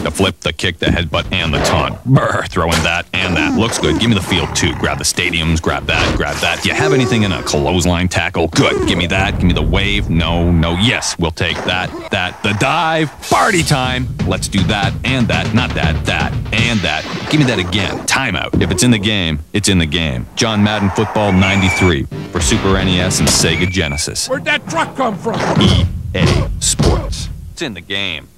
The flip, the kick, the headbutt, and the taunt. Brr, throwing that and that. Looks good. Give me the field, too. Grab the stadiums, grab that, grab that. Do you have anything in a clothesline tackle? Good. Give me that. Give me the wave. No, no, yes. We'll take that, that. The dive. Party time. Let's do that and that. Not that, that, and that. Give me that again. Timeout. If it's in the game, it's in the game. John Madden Football 93 for Super NES and Sega Genesis. Where'd that truck come from? EA Sports. It's in the game.